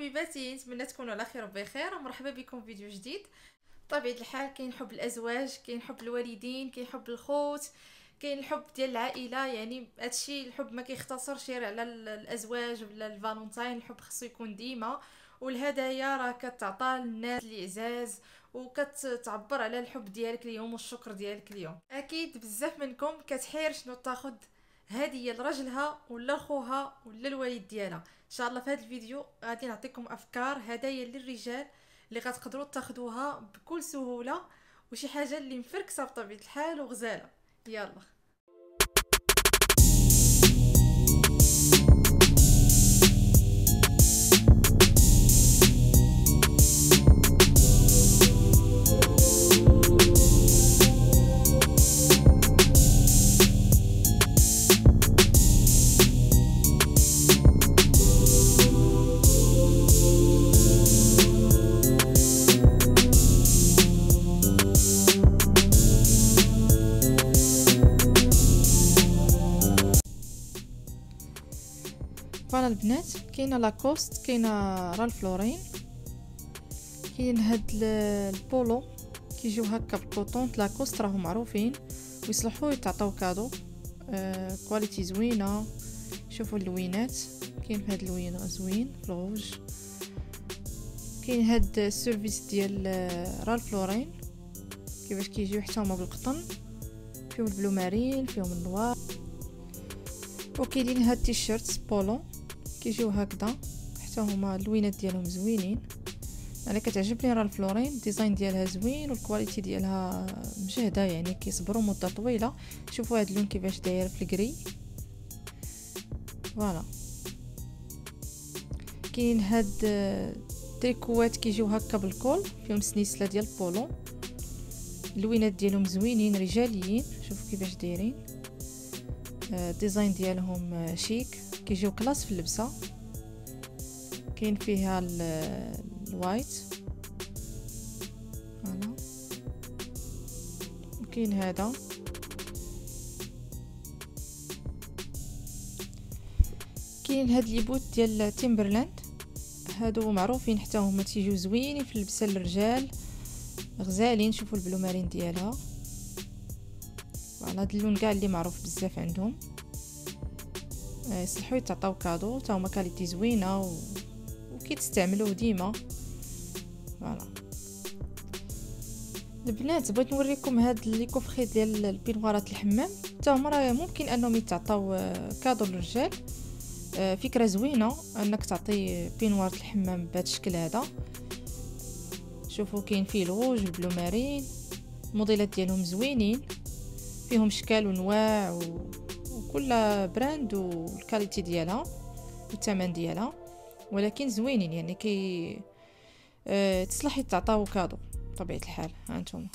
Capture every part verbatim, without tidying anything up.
حبيباتي، نتمنى تكونوا على خير وبخير ومرحبا بكم في فيديو جديد. بطبيعه الحال كاين حب الازواج، كاين حب الوالدين، كاين حب الخوت، كاين الحب ديال العائله. يعني هادشي الحب ما كيختصرش غير على الازواج ولا الفالنتين. الحب خصو يكون ديما، والهدايا راه كتعطى للناس اللي عزاز وكتعبر على الحب ديالك اليوم والشكر ديالك اليوم. اكيد بزاف منكم كتحير شنو تاخذ هديه لراجلها ولا لخوها ولا الوالد ديالها. ان شاء الله في هذا الفيديو غادي نعطيكم افكار هدايا للرجال اللي غتقدروا تاخذوها بكل سهوله، وشي حاجه اللي مفركسه بطبيعه الحال وغزاله. يلا فوالا البنات، كاينه لاكوست، كاينه رالف لورين، كاين هاد البولو كيجيو هكا بالكوطون. لاكوست راهم معروفين ويصلحوا يتعطاو كادو. آه، كواليتي زوينه. شوفوا اللوينات، كاين هاد اللوين زوين في الغوج. كاين هاد السيرفيس ديال رالف لورين كيفاش كيجيو حتى هما بالقطن، فيهم البلو مارين، فيهم النوار. وكاينين هاد التيشيرت بولو كيجيو هكذا، حتى هما اللوينات ديالهم زوينين. انا كتعجبني رالف لورين، الديزاين ديالها زوين والكواليتي ديالها مجهده، يعني كيصبروا مده طويله. شوفوا هاد اللون كيفاش داير في الكري. فوالا كاين هاد تريكوات كيجيو هكا بالكول، فيهم سنيسله ديال بولو. اللوينات ديالهم زوينين رجاليين، شوفوا كيفاش دايرين. الديزاين ديالهم شيك، كيجيو كلاس في اللبسه. كاين فيها الوايت، هنا وكاين هذا. كاين هاد لي بوت ديال تيمبرلاند، هادو معروفين حتى هما تيجيو زوينين في اللبسه للرجال، غزالين. شوفوا البلو مارين ديالها، فوالا هاد اللون كاع اللي معروف بزاف عندهم. يصلحوا يتعطاو كادو، حتى هما كاليتي زوينه و... وكيتستعملوه ديما. فوالا البنات، بغيت نوريكم هاد لي كوفخي ديال البينوارات الحمام، حتى هما راه ممكن انهم يتعطاو كادو للرجال. فكره زوينه انك تعطي بينوار الحمام بهذا الشكل هذا. شوفوا كاين فيه الغوج والبلو مارين، الموديلات ديالهم زوينين، فيهم اشكال وانواع و... وكل براند والكاليتي ديالها والثمن ديالها، ولكن زوينين. يعني كي أه تصلح يتعطاو كادو بطبيعه الحال. هانتوما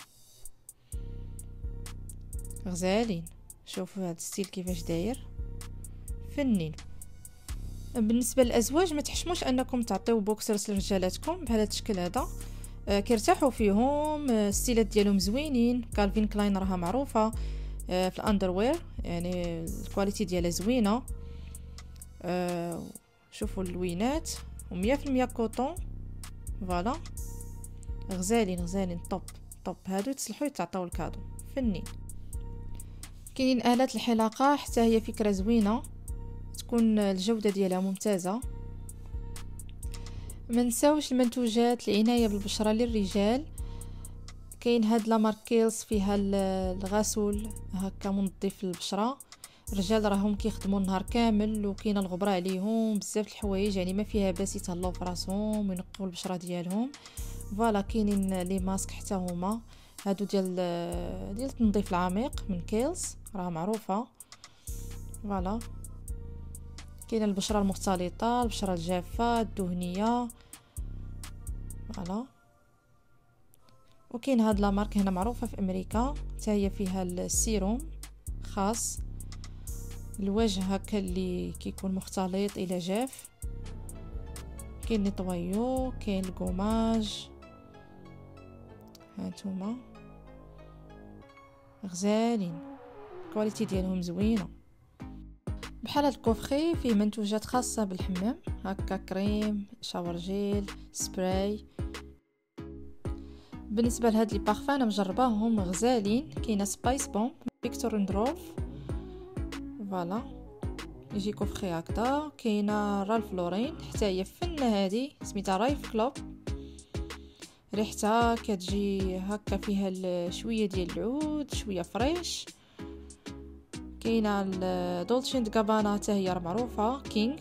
غزالين، شوفوا هذا الستيل كيفاش داير فنين. بالنسبه للازواج، ما تحشموش انكم تعطيو بوكسرز لرجالاتكم بهذا الشكل هذا. أه كيرتاحوا فيهم، الستيلات ديالهم زوينين. كالفين كلاين راها معروفه أه في الاندروير، يعني الكواليتي ديالها زوينه. أه شوفوا اللوينات ومية في المية كوطون. فوالا غزالين غزالين، طوب طوب. هادو تصلحوا يتعطاو الكادو فنين. كاينين آلات الحلاقه، حتى هي فكره زوينه، تكون الجوده ديالها ممتازه. ما نساوش المنتوجات العنايه بالبشره للرجال. كاين هاد لا ماركيلز فيها الغسول هكا منظف للبشره. الرجال راهم كيخدموا النهار كامل وكاينه الغبره عليهم بزاف الحوايج، يعني ما فيها باس يتهلاو في راسهم وينقوا البشره ديالهم. فوالا كاينين لي ماسك حتى هما هادو ديال ديال التنظيف العميق من كيلز، راه معروفه. فوالا كاينه البشره المختلطه، البشره الجافه، الدهنيه. فوالا وكاين هاد لا مارك هنا معروفه في امريكا، حتى هي فيها السيروم خاص الوجه هكا اللي كيكون مختلط الى جاف. كاين نيطويو، كاين الكوماج. هانتوما غزالين، الكواليتي ديالهم زوينه. بحال هاد الكوفخي فيه منتوجات خاصه بالحمام، هكا كريم، شاور جيل، سبراي. بالنسبه لهاد لي بارفان انا مجرباهم غزالين. كاينه سبايس بومب، فيكتور اندروف، فوالا يجي كوفخي هكذا. كاينه رالف لورين حتى هي فنه هادي سميتها رايف كلوب، ريحتها كتجي هكا فيها شويه ديال العود شويه فريش. كاينه دولتشي اند غابانا حتى هي معروفه كينغ،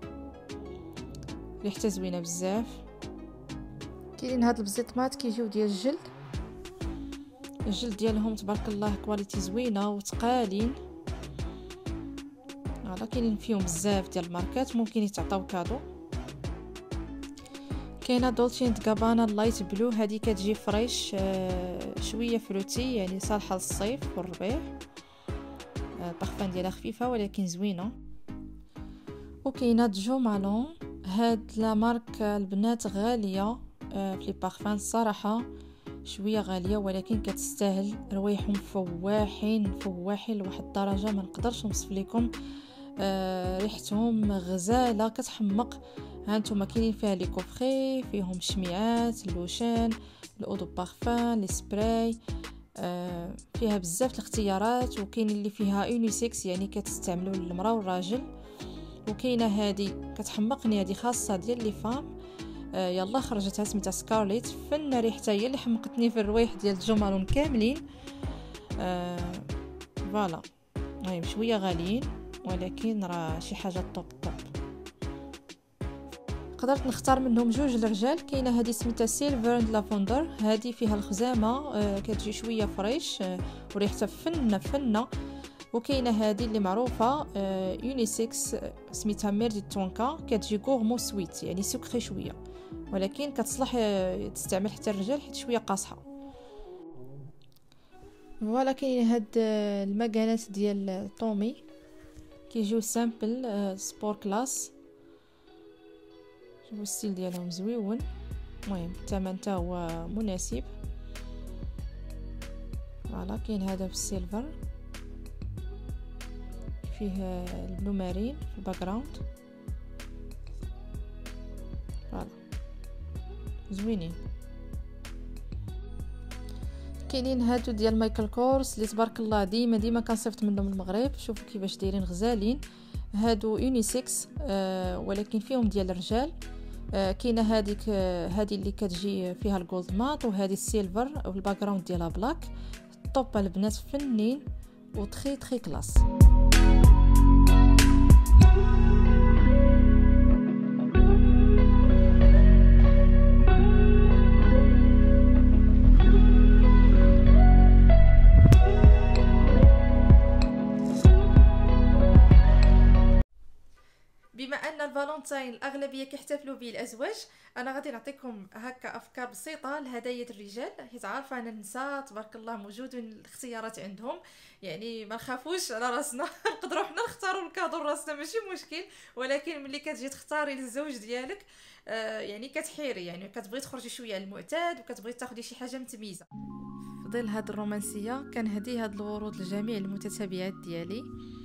ريحتها زوينه بزاف. كاينين هاد البزيطمات كيجيو ديال الجلد، الجلد ديالهم تبارك الله كواليتي زوينه وتقالين. هذا كاينين فيهم بزاف ديال الماركات، ممكن يتعطاو كادو. كاينه دولتشي اند غابانا لايت بلو، هذه كتجي فريش شويه فروتي، يعني صالحه للصيف والربيع. البارفان ديالها خفيفه ولكن زوينه. وكاينه جو مالون، هاد لا مارك البنات غاليه في لي بارفان الصراحه، شويه غاليه ولكن كتستاهل. روايحهم فواحين فواحين لواحد الدرجه ما نقدرش نوصف لكم. آه ريحتهم غزاله كتحمق. ها انتم كاينين فيها لي كوفري، فيهم شميعات، اللوشان، الاودو بارفان، لي سبراي. آه فيها بزاف الاختيارات، وكاين اللي فيها يونيسكس يعني كتستعملوا للمراه والراجل. وكاينه هذه كتحمقني، هذه خاصه ديال لي فام. آه يلا خرجتها سميتها سكارليت، فن ريحتها هي اللي حمقتني في الروايح ديال جو مالون كاملين. آه فوالا المهم شويه غاليين ولكن راه شي حاجه طوب طوب. قدرت نختار منهم جوج للرجال. كاينه هذه سميتها سيلفر اند لافندر، هذه فيها الخزامه آه كتجي شويه فريش آه وريحتها فنه فنه. وكاينه هذه اللي معروفه آه يونيسكس سميتها ميردي تونكا، كتجي غورمو سويت يعني سكري شويه، ولكن كتصلح آه تستعمل حتى الرجال حيت شويه قاصحه. فوالا كاين هاد آه المكانات ديال طومي كيجيو سامبل آه سبور كلاس. شوفوا الستيل ديالهم زويون، المهم الثمن حتى هو مناسب. فوالا كاين هذا بالسيلفر فيه البلو مارين في الباك جراوند. فوالا زوينين. كاينين هادو ديال مايكل كورس اللي تبارك الله ديما ديما كنصيفط منهم المغرب. شوفوا كيفاش دايرين غزالين. هادو يونيسكس آه ولكن فيهم ديال الرجال. آه كاينه هذيك آه هذه اللي كتجي فيها الجولد مات، وهذه السيلفر والباك جراوند ديالها بلاك. طوب البنات فنين وتري تري كلاس. بما ان الفالنتين الاغلبيه كيحتفلوا به الازواج، انا غادي نعطيكم هكا افكار بسيطه لهدايا الرجال، حيت عارفه ان النساء تبارك الله موجودين الاختيارات عندهم، يعني ما نخافوش على راسنا نقدروا حنا نختاروا الكادو لراسنا ماشي مشكل، ولكن ملي كتجي تختاري للزوج ديالك آه يعني كتحيري، يعني كتبغي تخرجي شويه على المعتاد وكتبغي تاخدي شي حاجه متميزه. في ظل هاد الرومانسيه كنهدي هاد الورود لجميع المتتابعات ديالي،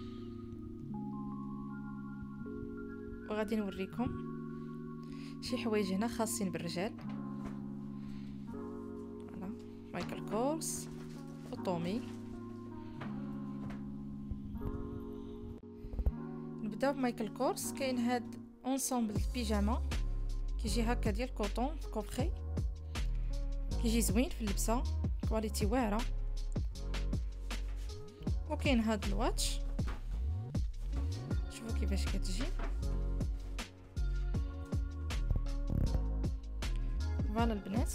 وغادي نوريكم شي حوايج هنا خاصين بالرجال. فوالا مايكل كورس وطومي. نبداو بمايكل كورس. كاين هاد اونسومبل بيجاما كيجي هكا ديال كوطون كوبخي، كيجي زوين في اللبسه، كواليتي واعره. وكاين هاد الواتش، شوفوا كيفاش كتجي. فوالا البنات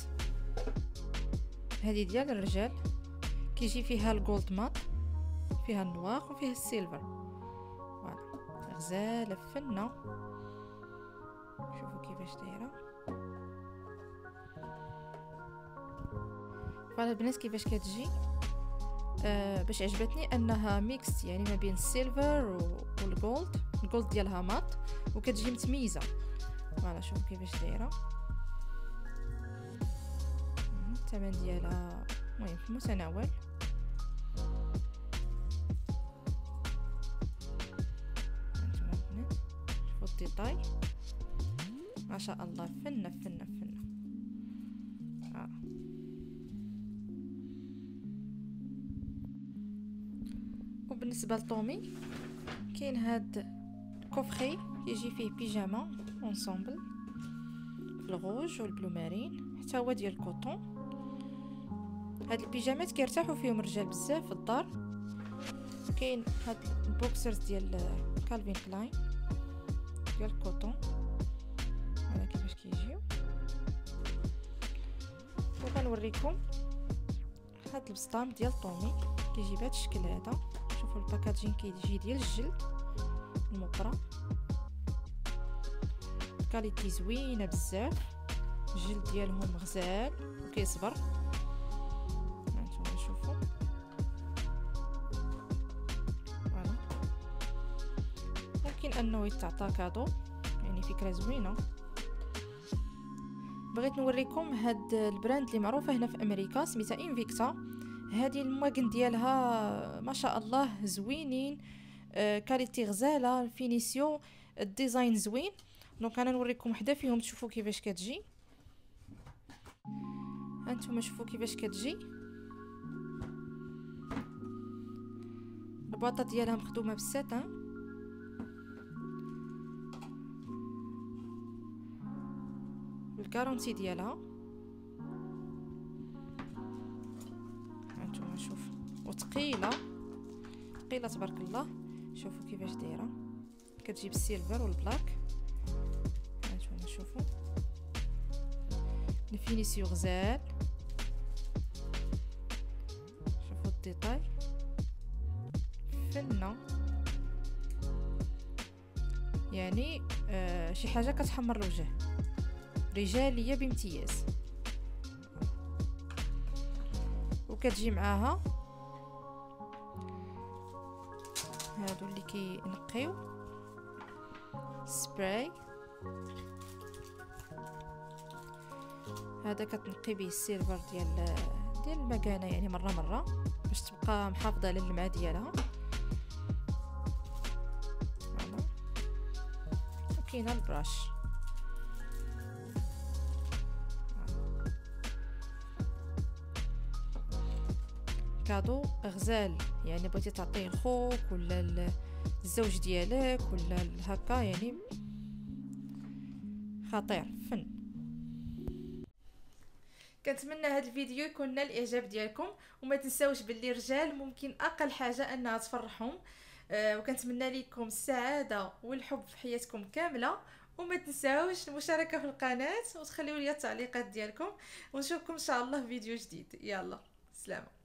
هذه ديال الرجال، كيجي فيها الجولد مات، فيها النوار وفيها السيلفر. فوالا غزاله فنه، شوفوا كيفاش دايره. فوالا البنات كيفاش كتجي. آه باش عجبتني انها ميكس يعني ما بين السيلفر والجولد، الجولد ديالها مات وكتجي متميزه. فوالا شوفوا كيفاش دايره. الثمن ديالها المهم في المتناول. ديتاي ما شاء الله. فنه فنه فنه. آه. وبالنسبه لطومي كاين هاد كوفخي كيجي فيه بيجاما اونسومبل بالغوج والبلو مارين، حتى هو ديال الكوطون. هاد البيجامات كيرتاحوا فيهم الرجال بزاف في الدار. كاين هاد البوكسرز ديال كالفين كلاين ديال الكوطون، هذا كيفاش كيجيو. وغنوريكم هاد البسطام ديال طومي كيجي بهذا الشكل هذا. شوفوا الباكاجين كيجي ديال الجلد المبرة، كاليتي زوينه بزاف، الجلد ديالهم غزال وكيصبر. هانتوما شوفوا فوالا. ممكن انه يتعطى كادو، يعني فكره زوينه. بغيت نوريكم هاد البراند اللي معروفه هنا في امريكا، سميتها انفيكتا. هذه المواقن ديالها ما شاء الله زوينين، آه كاليتي غزاله، الفينيسيو، الديزاين زوين. دونك انا نوريكم وحده فيهم تشوفوا كيفاش كتجي. هانتوما شوفوا كيفاش كتجي. البواطه ديالها مخدومه بالساتان، الكارونتي ديالها. هانتوما شوفوا، وثقيله ثقيله تبارك الله. شوفوا كيفاش دايره، كتجي بالسيلفر والبلاك. هانتوما شوفوا الفينيسيو غزال، شوفوا الديتاي فنه، يعني آه شي حاجه كتحمر الوجه، رجاليه بامتياز. وكتجي معاها هادو اللي كينقيو سبراي، هذا كتنقي به السيلفر ديال ديال المكانه، يعني مره مره باش تبقى محافظه على اللمعه ديالها. فوالا. وكاينه البراش، كادو غزال، يعني بغيتي تعطيه لخوك ولا الزوج ديالك ولا هكا، يعني خطير فن. كنتمنى هذا الفيديو يكون نال الاعجاب ديالكم، وما تنساوش باللي الرجال ممكن اقل حاجه انها تفرحهم. أه وكنتمنى لكم السعاده والحب في حياتكم كامله. وما تنساوش المشاركه في القناه وتخليوا لي التعليقات ديالكم، ونشوفكم ان شاء الله في فيديو جديد. يلا سلام.